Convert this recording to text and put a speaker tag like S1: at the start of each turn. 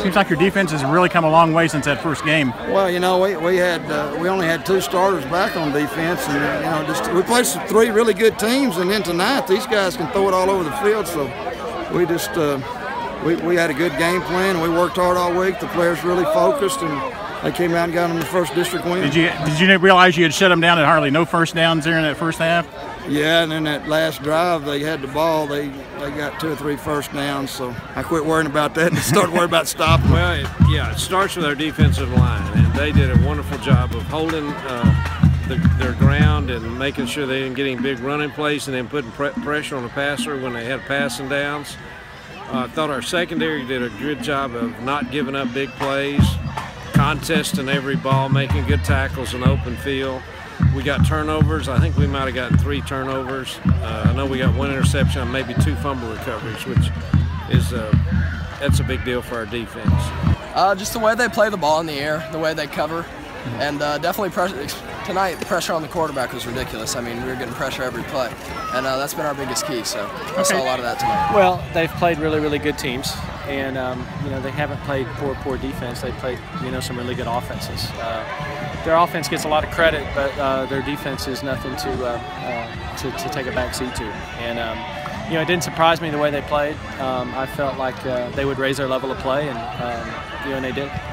S1: Seems like your defense has really come a long way since that first game.
S2: Well, you know, we only had 2 starters back on defense, and you know, we played some 3 really good teams, and then tonight these guys can throw it all over the field. So we just we had a good game plan, and we worked hard all week. The players really focused, and they came out and got them the first district win.
S1: Did you realize you had shut them down at hardly no first downs there in that first half?
S2: Yeah, and then that last drive, they had the ball. They got 2 or 3 first downs, so I quit worrying about that and started worrying about stopping.
S3: Well, it starts with our defensive line, and they did a wonderful job of holding their ground and making sure they didn't get any big running plays, and then putting pressure on the passer when they had passing downs. I thought our secondary did a good job of not giving up big plays, contesting every ball, making good tackles in open field. We got turnovers. I think we might have gotten 3 turnovers. I know we got 1 interception and maybe 2 fumble recoveries, which is that's a big deal for our defense.
S4: Just the way they play the ball in the air, the way they cover, and definitely tonight the pressure on the quarterback was ridiculous. I mean, we were getting pressure every play, and that's been our biggest key. So I saw a lot of that tonight.
S5: Well, they've played really good teams, and you know, they haven't played poor defense. They played, you know, some really good offenses. Their offense gets a lot of credit, but their defense is nothing to take a back seat to. And you know, it didn't surprise me the way they played. I felt like they would raise their level of play, and you know, and they did.